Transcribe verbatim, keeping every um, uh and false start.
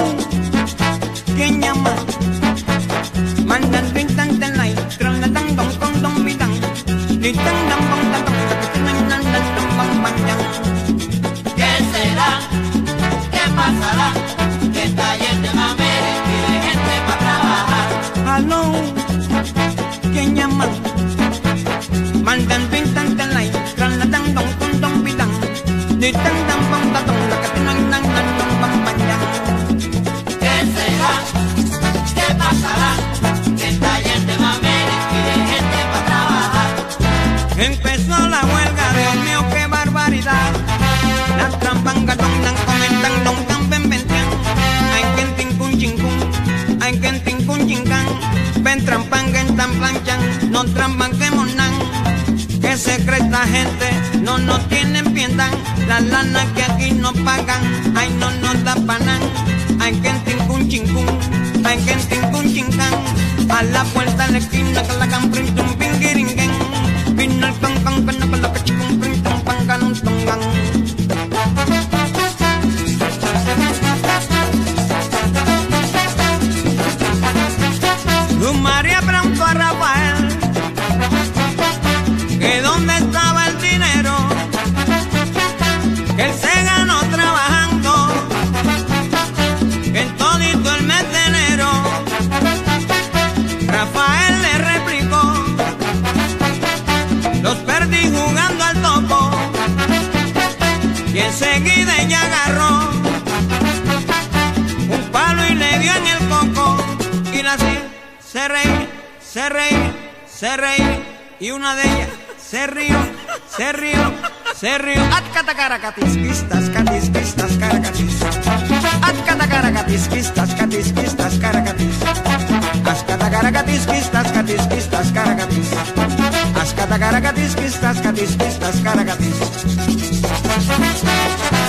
¿quién llama? Mandan pintan ten lai, tran la tan don con don bidan, ni tan dan bang tan tan tan nan nan dan dan bang bang yang. ¿Qué será? ¿Qué pasará? Que esta gente mamere pide gente para trabajar. Aló, ¿quién llama? Mandan pintan ten lai, tran la tan don con don bidan, ni tan dan bang tan tan nan nan nan dan bang bang yang. ¿Qué será? ¿Qué pasará? Que esta gente mamere pide gente para trabajar. Empezó la huelga, Dios mío, qué barbaridad. Las trampangas don dan comentan don dan ben bentian. Hay quien tin kun chin kun, hay quien tin kun chin can. Ven trampangan tan planchan, no trampan que monan. Que se cree esta gente, no nos tienen piedad. La lana que aquí no pagan, ay no nos da panan. Hay quien tin kun chin kun, hay quien tin kun chin can. A la puerta de la esquina que la can print un pingiringen. Vino el pan pan pan con la cachicum print un pan can un tongan. María preguntó a Rafael que dónde estaba el dinero que él se ganó trabajando en todito el mes de enero. Rafael le replicó: los perdí jugando al topo. Y enseguida ella agarró un palo y le dio en el coco. Y la hacía se reía, se reía, se reía, y una de ellas se rió, se rió, se rió. Atcatacaracatisquistas, catisquistas, caracatis. Atcatacaracatisquistas, catisquistas, caracatis. Ascatacaracatisquistas, catisquistas, caracatis. Ascatacaracatisquistas, catisquistas, caracatis.